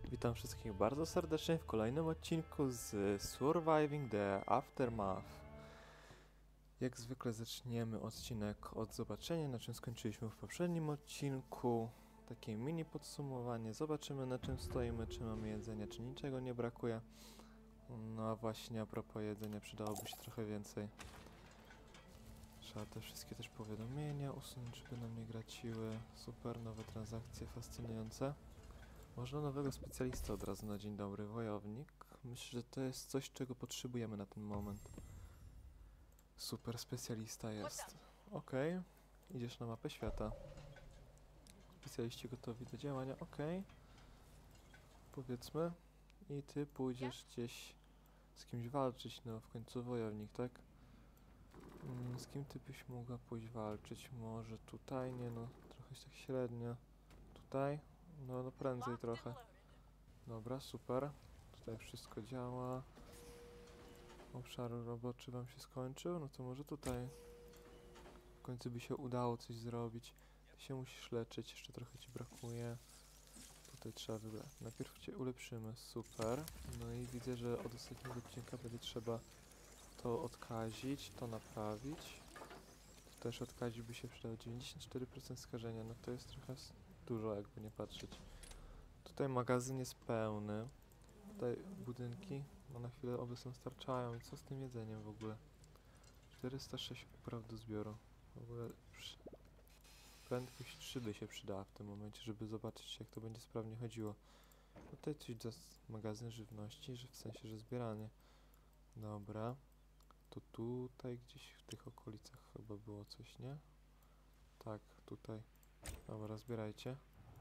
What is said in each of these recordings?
Witam wszystkich bardzo serdecznie w kolejnym odcinku z Surviving the Aftermath. Jak zwykle zaczniemy odcinek od zobaczenia, na czym skończyliśmy w poprzednim odcinku. Takie mini podsumowanie, zobaczymy na czym stoimy, czy mamy jedzenia, czy niczego nie brakuje. No a właśnie a propos jedzenia, przydałoby się trochę więcej. Trzeba te wszystkie też powiadomienia usunąć, żeby nam nie graciły. Super, nowe transakcje, fascynujące. Można nowego specjalistę od razu na dzień dobry, wojownik. Myślę, że to jest coś, czego potrzebujemy na ten moment. Super specjalista jest. Okej. Idziesz na mapę świata. Specjaliści gotowi do działania, okej. Powiedzmy. I ty pójdziesz gdzieś z kimś walczyć, no w końcu wojownik, tak? Z kim ty byś mogła pójść walczyć? Może tutaj? Nie no, trochę tak średnio. Tutaj? No prędzej trochę. Dobra, super. Tutaj wszystko działa. Obszar roboczy wam się skończył? No to może tutaj w końcu by się udało coś zrobić. Ty się musisz leczyć, jeszcze trochę ci brakuje. Tutaj trzeba wybrać. Najpierw cię ulepszymy, super. No i widzę, że od ostatniego odcinka będzie trzeba to odkazić, to naprawić. To też odkazić by się przydało 94% skażenia, no to jest trochę dużo, jakby nie patrzeć. Tutaj magazyn jest pełny. Tutaj budynki, no na chwilę obecną starczają. I co z tym jedzeniem w ogóle? 406 upraw do zbioru. W ogóle prędkość 3 by się przydała w tym momencie, żeby zobaczyć, jak to będzie sprawnie chodziło. Tutaj coś do magazyn żywności, że w sensie, że zbieranie. Dobra. To tutaj gdzieś w tych okolicach chyba było coś, nie? Tak, tutaj. Dobra, zbierajcie.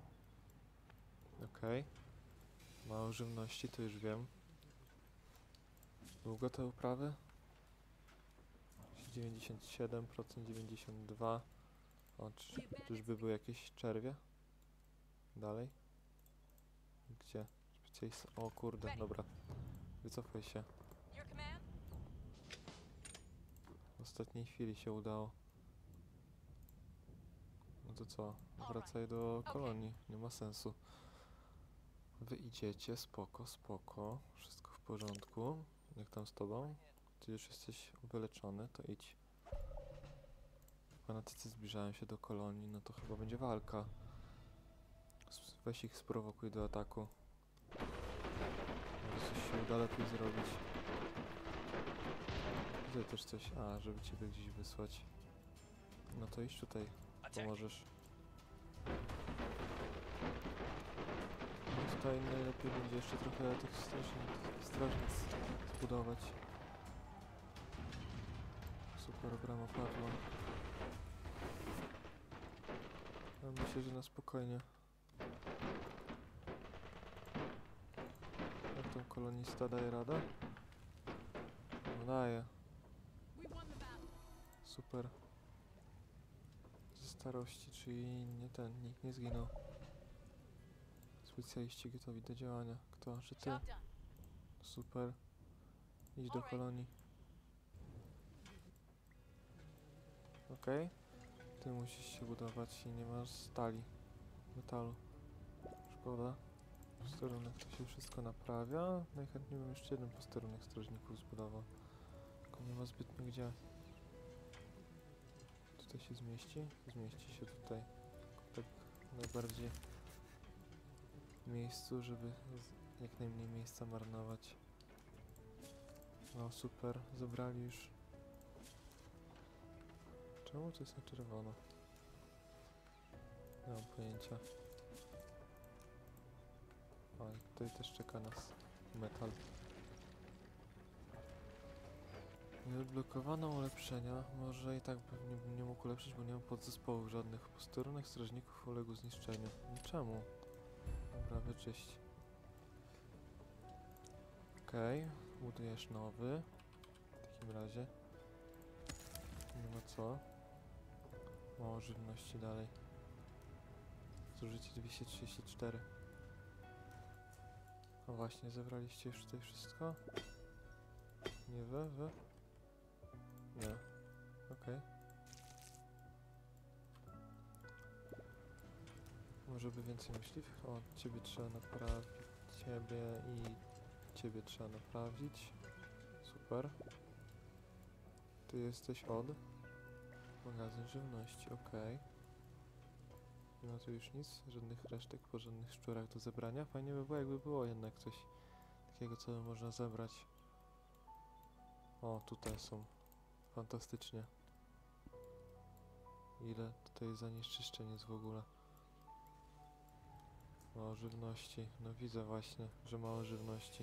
Okej. Mało żywności, to już wiem. Długo te uprawy? 97%, 92%. O, czyżby były jakieś czerwie? Dalej? Gdzie? Specjalista. O kurde, dobra. Wycofaj się. W ostatniej chwili się udało. No to co? Wracaj do kolonii. Nie ma sensu. Wy idziecie, spoko, spoko. Wszystko w porządku. Jak tam z tobą? Ty już jesteś wyleczony, to idź. Fanatycy zbliżają się do kolonii, no to chyba będzie walka. Weź ich sprowokuj do ataku. Może coś się uda lepiej zrobić. Tutaj też coś... A, żeby ciebie gdzieś wysłać. No to idź tutaj. Pomożesz. No tutaj najlepiej będzie jeszcze trochę tych strażnic zbudować. Super, brama padła. Ja myślę, że na spokojnie. Jak tą kolonista daje radę? No daje. Super. Ze starości, czyli nie ten, nikt nie zginął. Specjaliści gotowi do działania. Kto? Czy ty? Super. Idź do kolonii. Okej. Ty musisz się budować i nie masz stali. Metalu. Szkoda. Posterunek to się wszystko naprawia. Najchętniej bym jeszcze jeden posterunek strażników zbudował. Tylko nie ma zbytnio gdzie. Tutaj się zmieści? Zmieści się tutaj. Tak najbardziej w miejscu, żeby jak najmniej miejsca marnować. No super, zebrali już. Czemu to jest na czerwono? Nie mam pojęcia. A i tutaj też czeka nas metal. Nie odblokowano ulepszenia. Może i tak bym nie mógł ulepszyć, bo nie mam podzespołów żadnych. Posterunek strażników uległ zniszczeniu. Czemu? Dobra, wyczyść. Okej, budujesz nowy. W takim razie. Nie ma co. Mało żywności dalej. Zużycie 234. No właśnie, zebraliście już tutaj wszystko? Nie wy? Nie. Okej. Może by więcej myśliwych? O, ciebie trzeba naprawić. ciebie i ciebie trzeba naprawić. Super. Ty jesteś od magazyn żywności, okej. Nie ma tu już nic, żadnych resztek po żadnych szczurach do zebrania. Fajnie by było, jakby było jednak coś takiego, co by można zebrać. O, tutaj są. Fantastycznie. Ile tutaj zanieczyszczeń jest w ogóle. Mało żywności. No widzę właśnie, że mało żywności.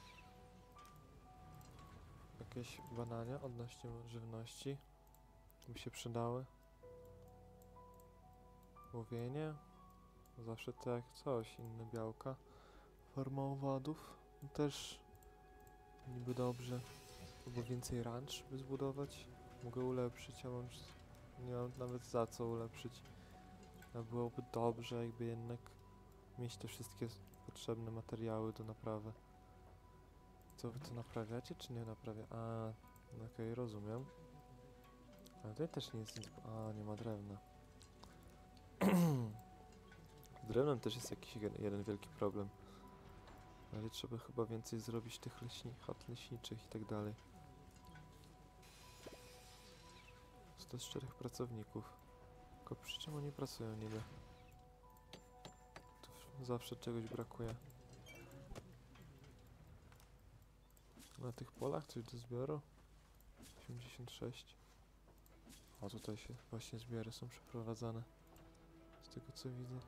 Jakieś badania odnośnie żywności by się przydały. Łowienie. Zawsze tak coś. Inne białka. Forma owadów. Też niby dobrze. Albo więcej ranch by zbudować. Mogę ulepszyć, a nie mam nawet za co ulepszyć. A byłoby dobrze, jakby jednak mieć te wszystkie potrzebne materiały do naprawy. Co wy to naprawiacie, czy nie naprawia? A, no okej, rozumiem. Ale tutaj też nie jest nic... A, nie ma drewna. Z drewnem też jest jakiś jeden wielki problem. Ale trzeba chyba więcej zrobić tych chat leśniczych i tak dalej. 104 pracowników. Tylko przy czym oni pracują niby? Tu zawsze czegoś brakuje. Na tych polach coś do zbioru? 86. A tutaj się właśnie zbiory są przeprowadzane. Z tego co widzę.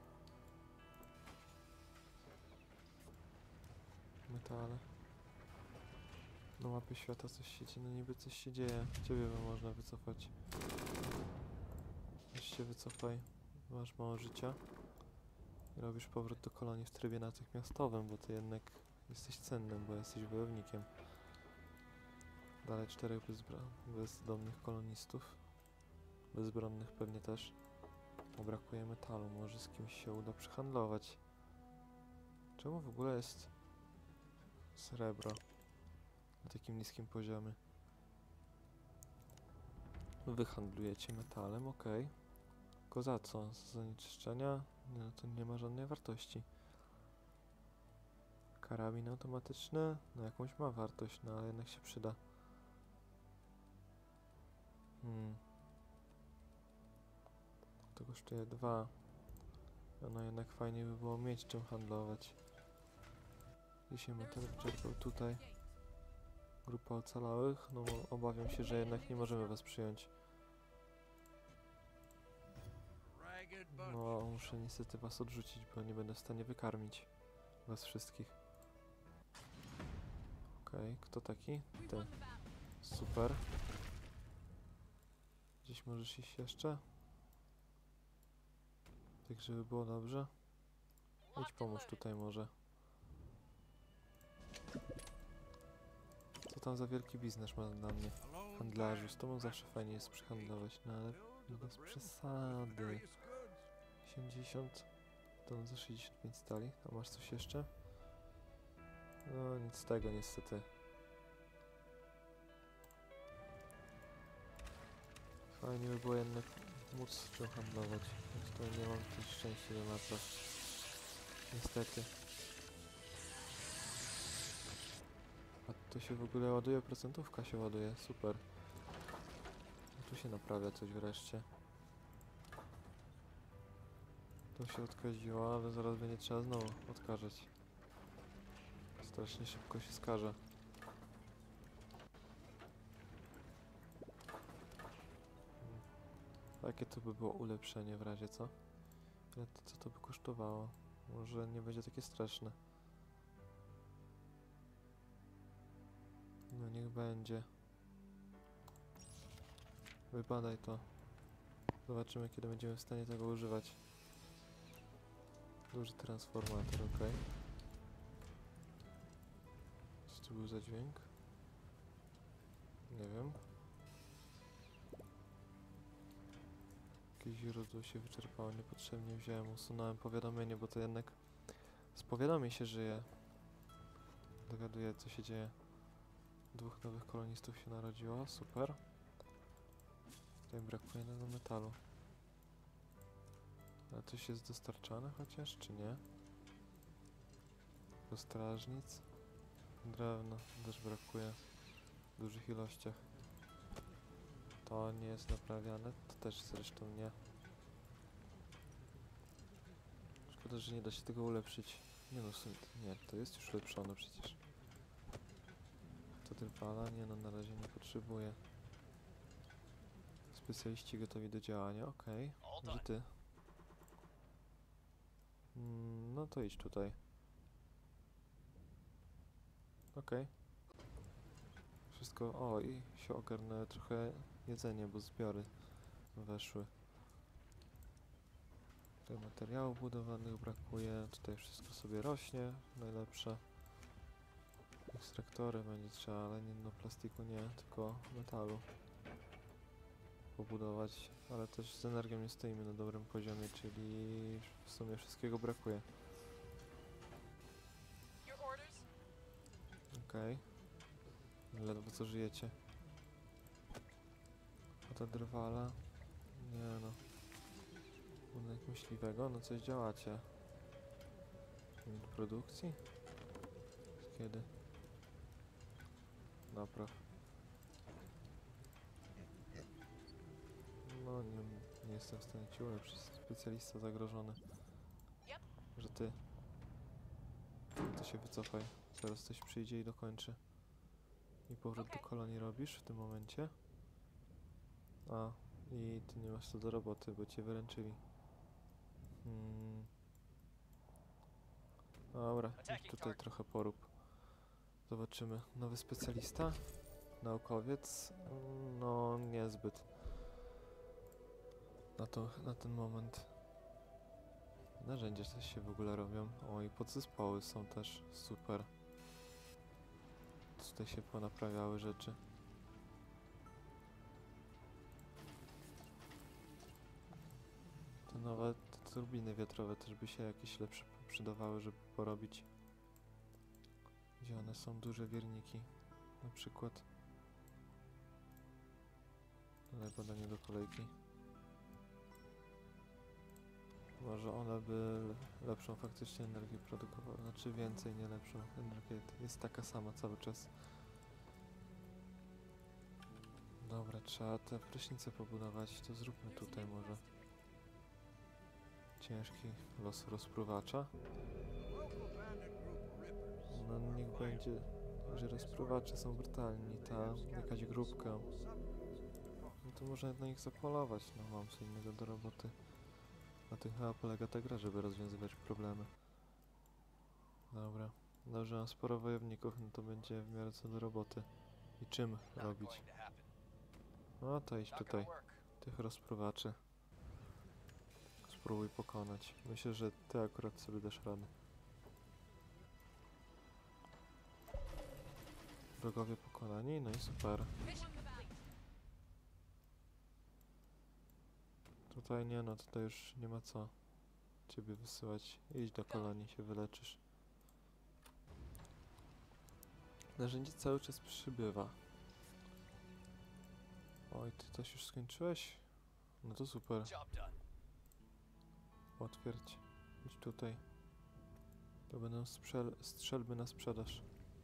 Metale. Na mapie świata coś się dzieje, no niby coś się dzieje. Ciebie można wycofać. Weź się wycofaj. Masz mało życia. I robisz powrót do kolonii w trybie natychmiastowym, bo ty jednak jesteś cennym, bo jesteś wojownikiem. Dalej 4 bezdomnych kolonistów. Bezbronnych pewnie też. Bo brakuje metalu, może z kimś się uda przyhandlować. Czemu w ogóle jest srebro na takim niskim poziomie? Wyhandlujecie metalem, okej. Tylko za co? Z zanieczyszczenia? Nie, no to nie ma żadnej wartości. Karabin automatyczny? No jakąś ma wartość, no ale jednak się przyda. To kosztuje 2. No jednak fajnie by było mieć czym handlować. Dzisiaj metal wyczerpał tutaj. Grupa ocalałych? No obawiam się, że jednak nie możemy was przyjąć. No muszę niestety was odrzucić, bo nie będę w stanie wykarmić was wszystkich. Okej, kto taki? Ty. Super. Gdzieś możesz iść jeszcze? Tak, żeby było dobrze. Idź pomóż tutaj może. Co tam za wielki biznes ma dla mnie? Handlarzu, z tobą zawsze fajnie jest przyhandlować, no ale bez przesady. 80 ton za 65 stali. A masz coś jeszcze? No nic z tego niestety. Fajnie by było jednak móc czym handlować. Choć to nie mam też szczęścia do mapa. Niestety. A to się w ogóle ładuje, procentówka się ładuje, super. Tu się naprawia coś wreszcie. To się odkaziło, ale zaraz będzie trzeba znowu odkażać. Strasznie szybko się skaże. Jakie to by było ulepszenie w razie co? Ale to, co to by kosztowało? Może nie będzie takie straszne. No niech będzie. Wybadaj to. Zobaczymy, kiedy będziemy w stanie tego używać. Duży transformator, ok. Co to był za dźwięk? Nie wiem. Jakieś źródło się wyczerpało, niepotrzebnie wziąłem, usunąłem powiadomienie, bo to jednak z powiadomień się żyje. Dowiaduję, co się dzieje. 2 nowych kolonistów się narodziło, super. Tutaj brakuje metalu. Ale coś jest dostarczane chociaż, czy nie? Tylko strażnic. Drewno też brakuje w dużych ilościach. To nie jest naprawiane, to też zresztą nie. Szkoda, że nie da się tego ulepszyć. Nie no, nie, to jest już ulepszone przecież. To trwala? Nie no, na razie nie potrzebuję. Specjaliści gotowi do działania, okej. Gdzie ty? No to idź tutaj. Okej. Wszystko, o i się ogarnę trochę jedzenie, bo zbiory weszły. Tutaj materiałów budowlanych brakuje, tutaj wszystko sobie rośnie, najlepsze. Ekstraktory będzie trzeba, ale nie, no plastiku nie, tylko metalu pobudować, ale też z energią nie stoimy na dobrym poziomie, czyli w sumie wszystkiego brakuje. Okej. Ledwo co żyjecie. A ta drwala? Nie no. Budynek myśliwego? No coś działacie. Limit produkcji? Kiedy? Napraw. No nie jestem w stanie ci ulepszyć. Specjalista zagrożony. Że ty. To się wycofaj. Zaraz coś przyjdzie i dokończy. I powrót do kolonii robisz w tym momencie. A, i ty nie masz co do roboty, bo cię wyręczyli. Dobra, idź tutaj trochę porób. Zobaczymy. Nowy specjalista? Naukowiec? No, niezbyt. Na ten moment. Narzędzia też się w ogóle robią. O, i podzespoły są też super. Tutaj się ponaprawiały rzeczy. Te nowe te turbiny wiatrowe też by się jakieś lepsze przydawały, żeby porobić. Gdzie one są? Duże wierniki. Na przykład. Ale podanie do kolejki. Może one by lepszą faktycznie energię produkowały. Znaczy więcej, nie lepszą energię. Jest taka sama cały czas. Dobra, trzeba te prysznice pobudować. To zróbmy tutaj może. Ciężki los rozpruwacza. No niech będzie, że rozpruwacze są brutalni. Ta jakaś grupka. No to można na nich zapolować. No mam co innego do roboty. Na tym chyba polega ta gra, żeby rozwiązywać problemy. Dobra. Dobrze, mam sporo wojowników, no to będzie w miarę co do roboty. I czym robić? No to idź tutaj. Tych rozpruwaczy. Spróbuj pokonać. Myślę, że ty akurat sobie dasz radę. Wrogowie pokonani, no i super. Tutaj nie no, tutaj już nie ma co ciebie wysyłać. Idź do kolonii, się wyleczysz. Narzędzie cały czas przybywa. Oj, ty coś już skończyłeś? No to super. Potwierdź. Idź tutaj. To będą strzelby na sprzedaż.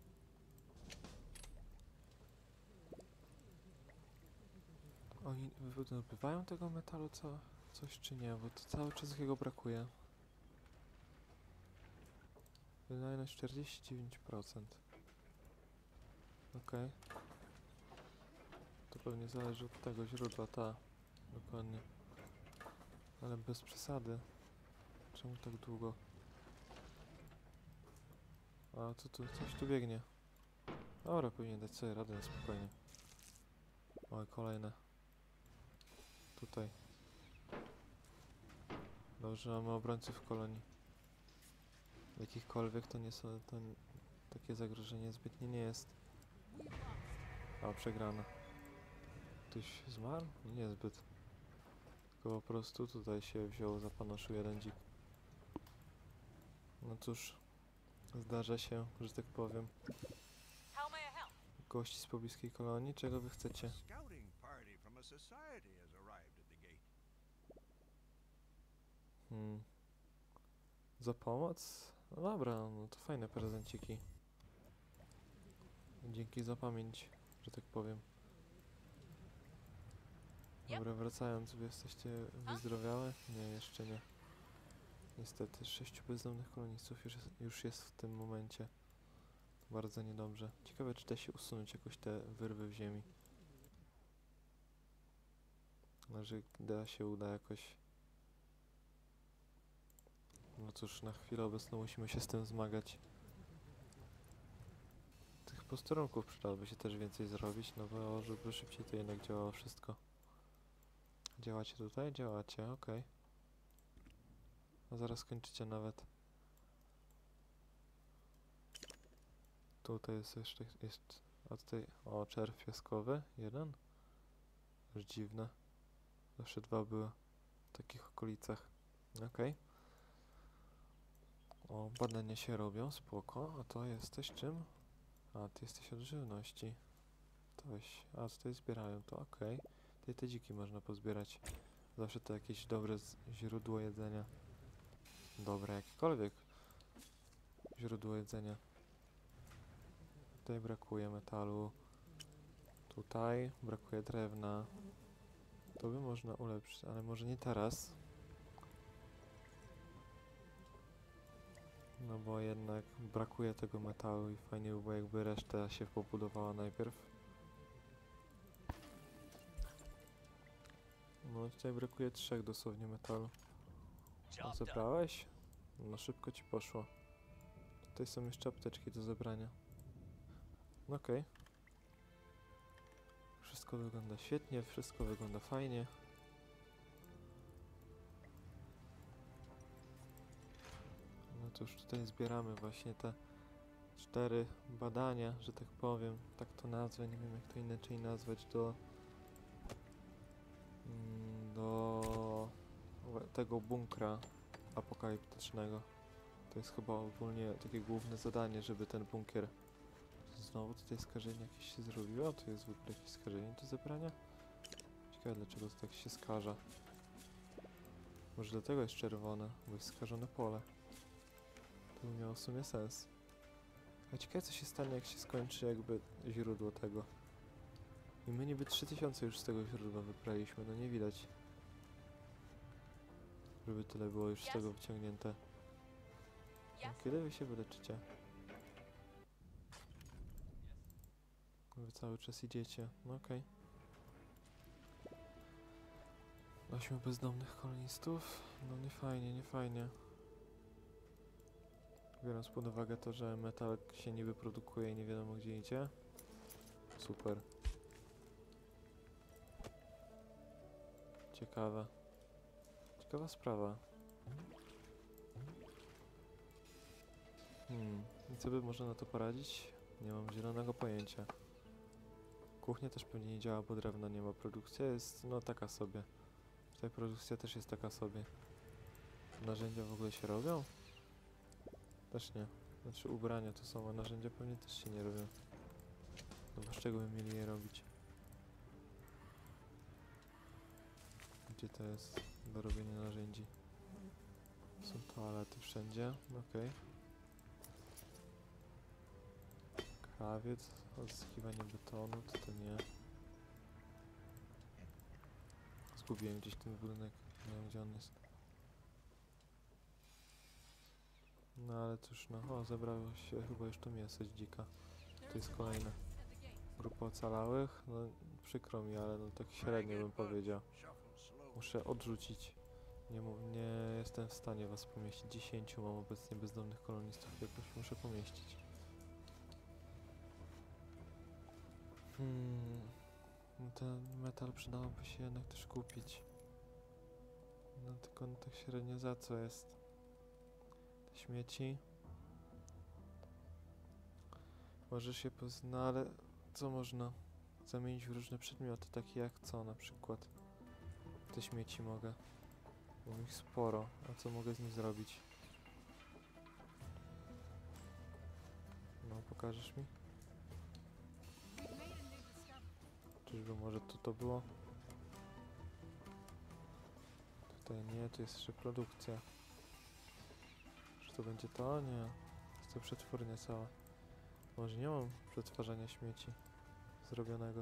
Oni wydobywają tego metalu coś czy nie, bo to cały czas jego brakuje. Wydajność 49%. Okej. To pewnie zależy od tego źródła, dokładnie. Ale bez przesady. Czemu tak długo? A co tu? Coś tu biegnie. Dobra, powinien dać sobie radę na spokojnie. Oj, kolejne. Tutaj. Dobrze, mamy obrońców w kolonii. Jakichkolwiek to nie są, takie zagrożenie zbytnie nie jest. A, przegrana. Ktoś zmarł? Niezbyt. Tylko po prostu tutaj się wziął, zapanoszył jeden dzik. No cóż, zdarza się, że tak powiem. Gości z pobliskiej kolonii, czego wy chcecie? Za pomoc? No dobra, no to fajne prezenciki. Dzięki za pamięć, że tak powiem. Dobra, wracając, wy jesteście wyzdrowiałe? Nie, jeszcze nie. Niestety, 6 bezdomnych kolonistów już jest w tym momencie. Bardzo niedobrze. Ciekawe, czy da się usunąć jakoś te wyrwy w ziemi. Może uda jakoś. No cóż, na chwilę obecną musimy się z tym zmagać. Tych posterunków przydałoby się też więcej zrobić, no bo żeby szybciej to jednak działało wszystko. Działacie tutaj? Działacie, okej. A zaraz kończycie nawet. Tutaj jest, a tutaj, o, czerw piaskowy, jeden. Już dziwne. Zawsze dwa były w takich okolicach. Okej. O, badania się robią, spoko. A to jesteś czym? A, ty jesteś od żywności. To weź, a tutaj zbierają to, okej. Tutaj te dziki można pozbierać. Zawsze to jakieś dobre źródło jedzenia. Dobre, jakiekolwiek źródło jedzenia. Tutaj brakuje metalu. Tutaj brakuje drewna. To by można ulepszyć, ale może nie teraz. No bo jednak brakuje tego metalu i fajnie by było, jakby reszta się pobudowała najpierw. No tutaj brakuje 3 dosłownie metalu. A zebrałeś? No szybko ci poszło. Tutaj są jeszcze apteczki do zebrania. Okej. Wszystko wygląda świetnie, wszystko wygląda fajnie. No to już tutaj zbieramy właśnie te 4 badania, że tak powiem. Tak to nazwę, nie wiem jak to inaczej nazwać, do tego bunkra apokaliptycznego. To jest chyba ogólnie takie główne zadanie, żeby ten bunkier... Znowu tutaj skażenie jakieś się zrobiło? Tu jest w ogóle jakieś skażenie do zebrania? Ciekawe dlaczego to tak się skaża. Może dlatego jest czerwone, bo jest skażone pole. To by miało w sumie sens. A ciekawe co się stanie, jak się skończy jakby źródło tego. I my niby 3000 już z tego źródła wybraliśmy, no nie widać. Żeby tyle było już z tego wyciągnięte. No, kiedy wy się wyleczycie? Wy cały czas idziecie, no okej. 8 bezdomnych kolonistów? No nie fajnie, nie fajnie. Biorąc pod uwagę to, że metal się niby produkuje i nie wiadomo gdzie idzie. Super. Ciekawe. Ciekawa sprawa. I co by można na to poradzić? Nie mam zielonego pojęcia. Kuchnia też pewnie nie działa, bo drewna nie ma. Produkcja jest, no taka sobie. Tutaj produkcja też jest taka sobie. Narzędzia w ogóle się robią? Też nie. Znaczy ubrania to są, a narzędzia pewnie też się nie robią. No bo z czego by mieli je robić? Gdzie to jest do robienia narzędzi? Są toalety wszędzie, okej. Krawiec, odzyskiwanie betonu, to nie. Zgubiłem gdzieś ten budynek, nie wiem gdzie on jest. No ale cóż, no, o, zebrało się chyba już to mięso z dzika. To jest kolejna grupa ocalałych, no przykro mi, ale no tak średnio bym powiedział. Muszę odrzucić. Nie jestem w stanie was pomieścić. 10 mam obecnie bezdomnych kolonistów, jakoś muszę pomieścić. No ten metal przydałoby się jednak też kupić. No tylko no tak średnio za co jest? Te śmieci. Możesz się no ale co można zamienić w różne przedmioty, takie jak co na przykład? Te śmieci mogę. Mam ich sporo, a co mogę z nich zrobić? No, pokażesz mi? Czyżby może to było? Tutaj nie, to jest jeszcze produkcja. to będzie to? Nie. Jest to przetwórnia cała. Może nie mam przetwarzania śmieci zrobionego.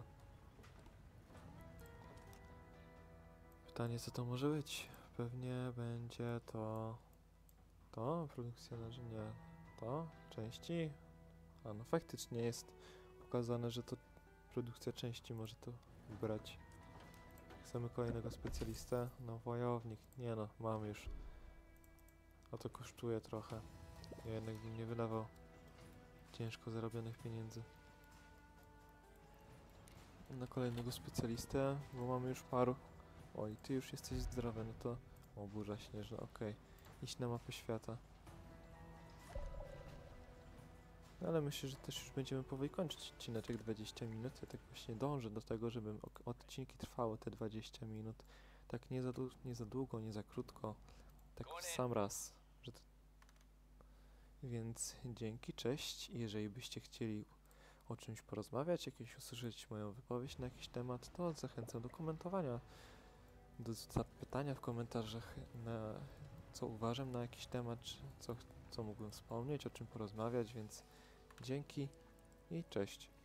Pytanie, co to może być? Pewnie będzie to... To? Produkcja naczyń? Nie. To? Części? A no faktycznie jest pokazane, że to produkcja części może to brać. Chcemy kolejnego specjalistę. No wojownik. Nie no, mam już. A to kosztuje trochę. Ja jednak bym nie wydawał ciężko zarobionych pieniędzy na kolejnego specjalistę, bo mamy już paru. Oj, ty już jesteś zdrowy, no to... O, burza śnieżna, okej. Idź na mapę świata. No, ale myślę, że też już będziemy powoli kończyć odcineczek 20 minut. Ja tak właśnie dążę do tego, żeby odcinki trwały te 20 minut. Tak nie za długo, nie za krótko. Tak w sam raz. Że to... Więc dzięki, cześć. Jeżeli byście chcieli o czymś porozmawiać, jakieś usłyszeć moją wypowiedź na jakiś temat, to zachęcam do komentowania, do zapytania w komentarzach, na co uważam na jakiś temat, czy co mógłbym wspomnieć, o czym porozmawiać, więc dzięki i cześć.